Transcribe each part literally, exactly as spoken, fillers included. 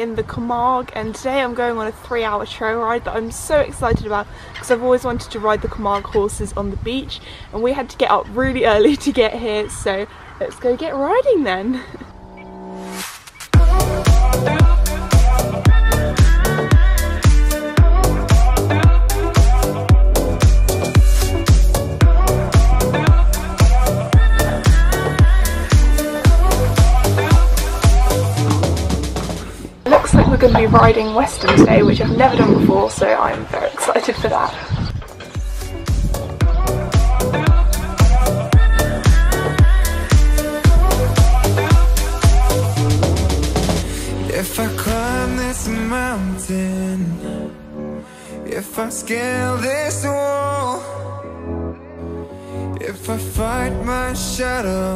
in the Camargue, and today I'm going on a three hour trail ride that I'm so excited about because I've always wanted to ride the Camargue horses on the beach, and we had to get up really early to get here, so let's go get riding then. Looks like we're going to be riding Western today, which I've never done before, so I'm very excited for that. If I climb this mountain, if I scale this wall, if I fight my shadow,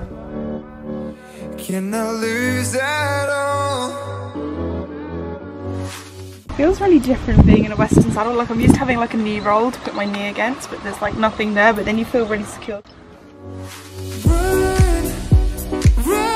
can I lose at all? Feels really different being in a Western saddle. Like, I'm used to having like a knee roll to put my knee against, but there's like nothing there, but then you feel really secure. Run, run.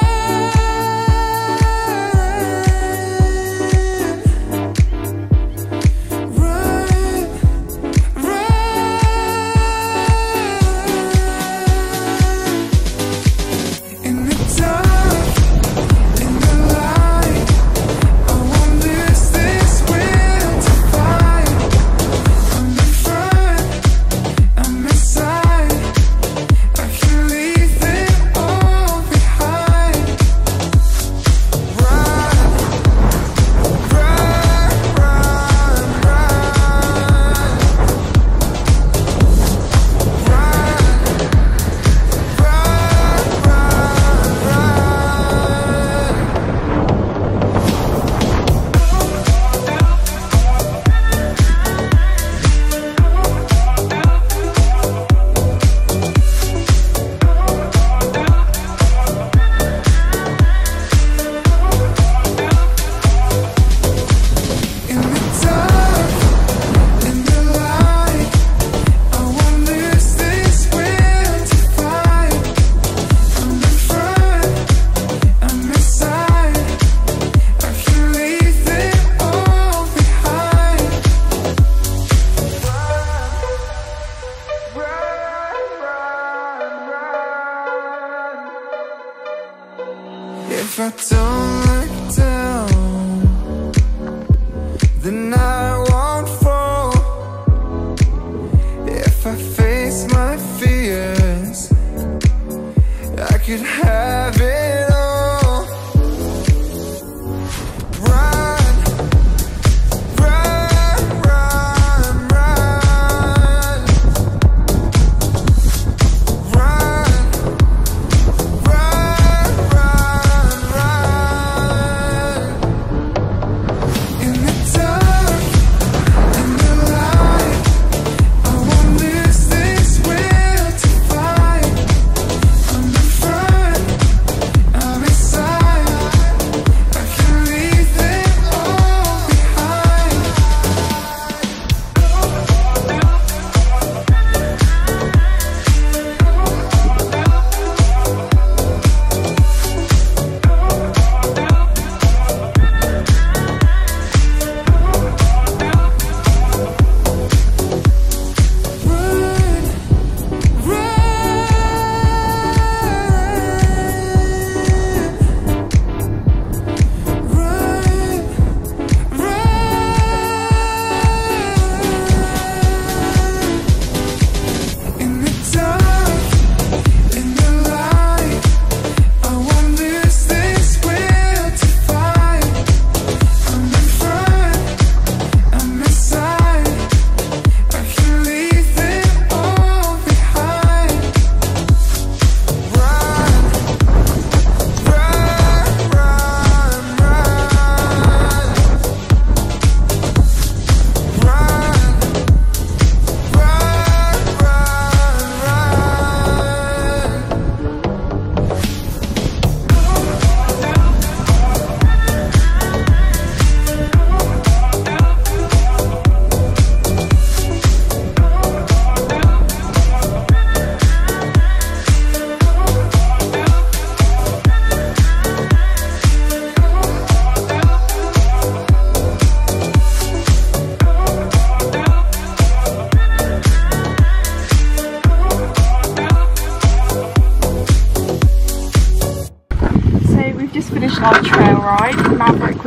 If I don't look down, then I won't fall. If I face my fears, I could have it all. Run, run, run, run. Run, run, run, run.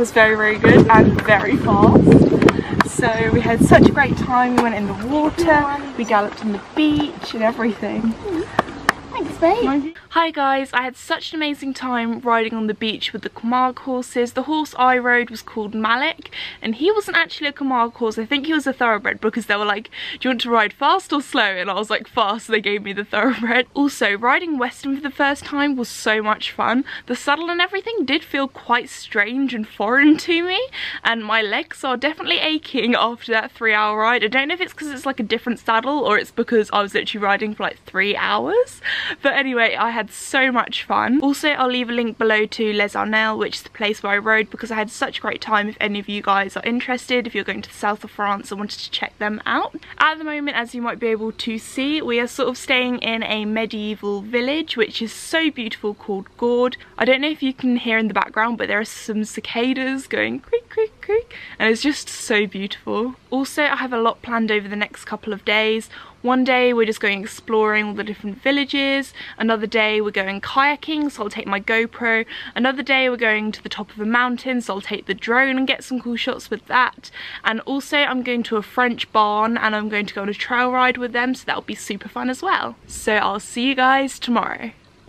was very, very good and very fast. So we had such a great time. We went in the water, we galloped on the beach and everything. Thanks, mate. Hi guys, I had such an amazing time riding on the beach with the Camargue horses. The horse I rode was called Malik, and he wasn't actually a Camargue horse. I think he was a thoroughbred, because they were like, do you want to ride fast or slow? And I was like, fast, so they gave me the thoroughbred. Also, riding Western for the first time was so much fun. The saddle and everything did feel quite strange and foreign to me, and my legs are definitely aching after that three hour ride. I don't know if it's because it's like a different saddle or it's because I was literally riding for like three hours. But anyway, I had so much fun. Also, I'll leave a link below to Les Arnelles, which is the place where I rode, because I had such a great time if any of you guys are interested, if you're going to the south of France and wanted to check them out. At the moment, as you might be able to see, we are sort of staying in a medieval village, which is so beautiful, called Gourd. I don't know if you can hear in the background, but there are some cicadas going creak, creak, creak, and it's just so beautiful. Also, I have a lot planned over the next couple of days. One day we're just going exploring all the different villages, another day we're going kayaking, so I'll take my GoPro, another day we're going to the top of a mountain, so I'll take the drone and get some cool shots with that, and also I'm going to a French barn and I'm going to go on a trail ride with them, so that'll be super fun as well. So I'll see you guys tomorrow.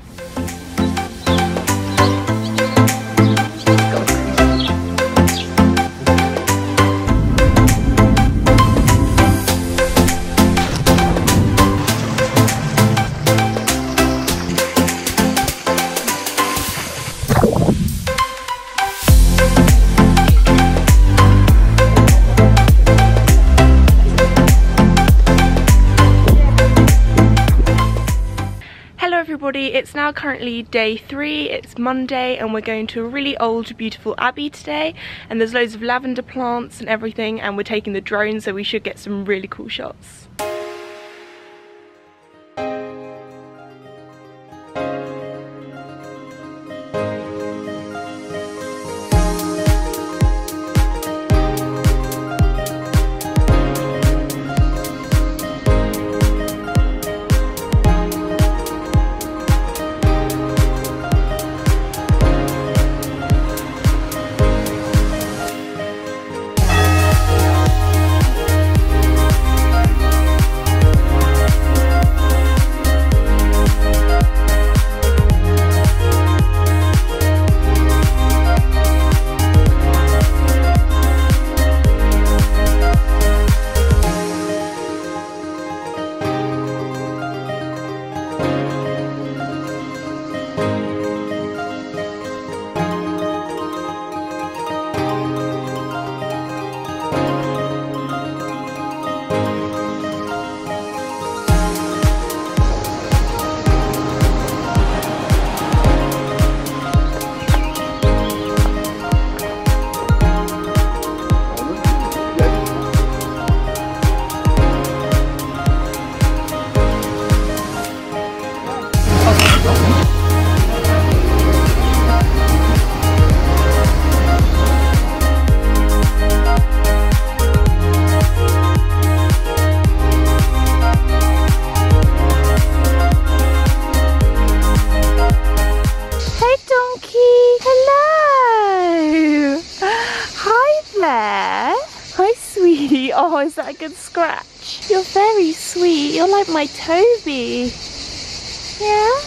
It's now currently day three, it's Monday, and we're going to a really old beautiful abbey today, and there's loads of lavender plants and everything, and we're taking the drone, so we should get some really cool shots. Oh, is that a good scratch? You're very sweet. You're like my Toby. Yeah?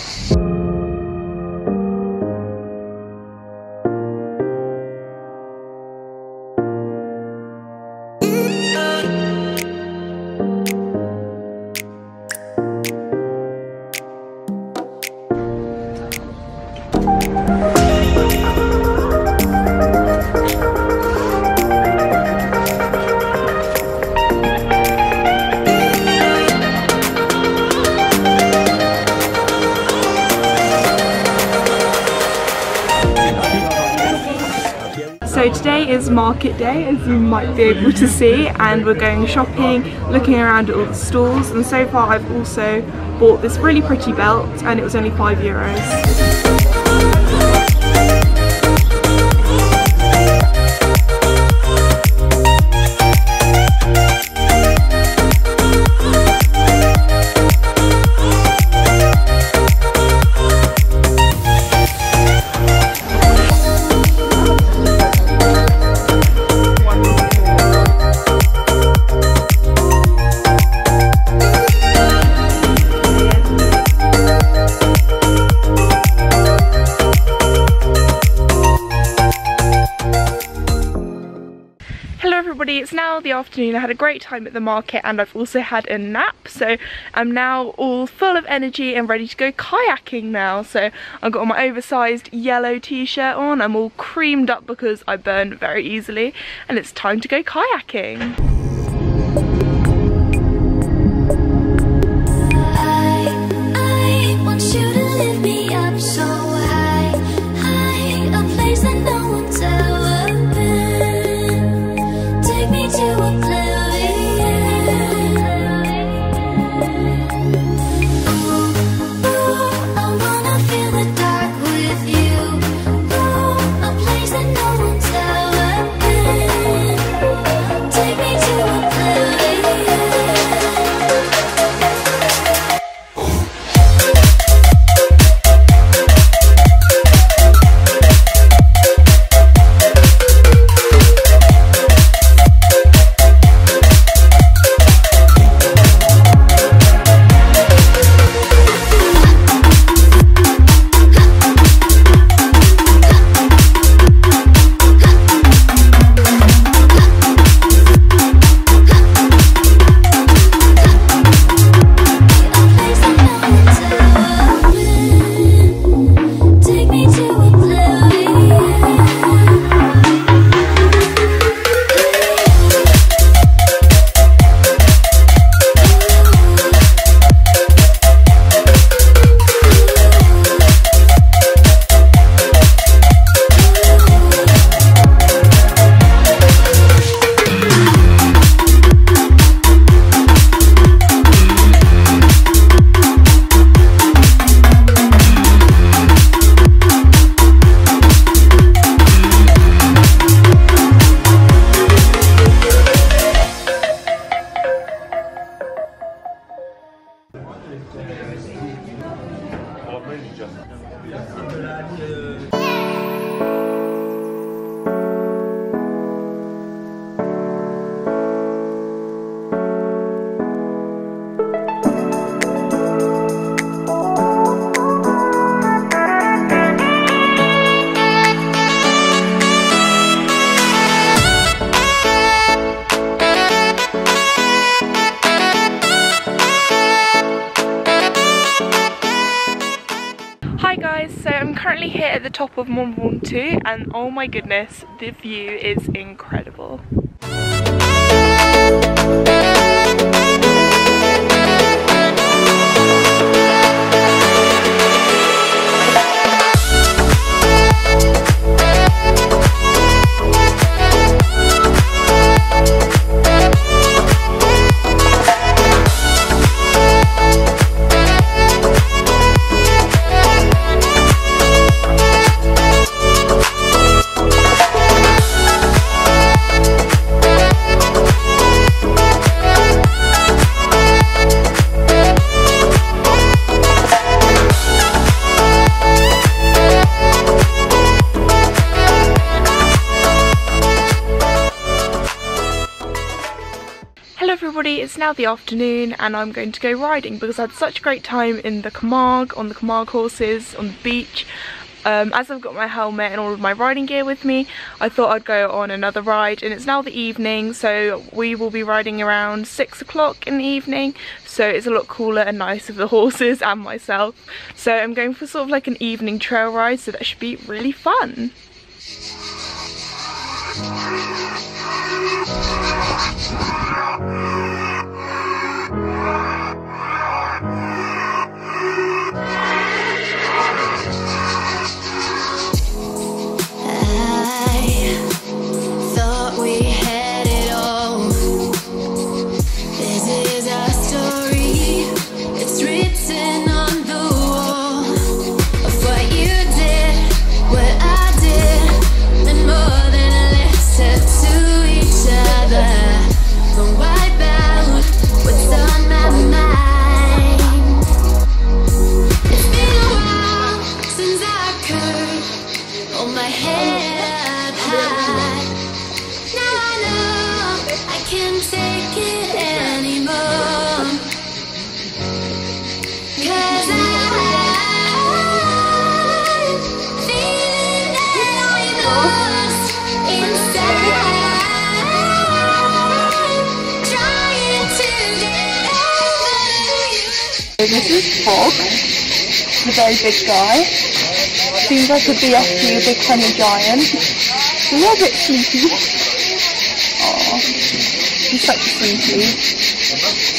So today is market day, as you might be able to see, and we're going shopping, looking around at all the stalls, and so far I've also bought this really pretty belt and it was only five euros. afternoon. I had a great time at the market and I've also had a nap, so I'm now all full of energy and ready to go kayaking now. So I've got my oversized yellow t-shirt on, I'm all creamed up because I burn very easily, and it's time to go kayaking. So I'm currently here at the top of Mont Ventoux and oh my goodness, the view is incredible. It's now the afternoon and I'm going to go riding because I had such a great time in the Camargue, on the Camargue horses, on the beach. Um, as I've got my helmet and all of my riding gear with me, I thought I'd go on another ride, and it's now the evening, so we will be riding around six o'clock in the evening, so it's a lot cooler and nicer for the horses and myself. So I'm going for sort of like an evening trail ride, so that should be really fun. From right back This is Frog, the very big guy. Seems like a B F G, a big funny giant. A little bit sleepy. Aww, he's such a sleepy.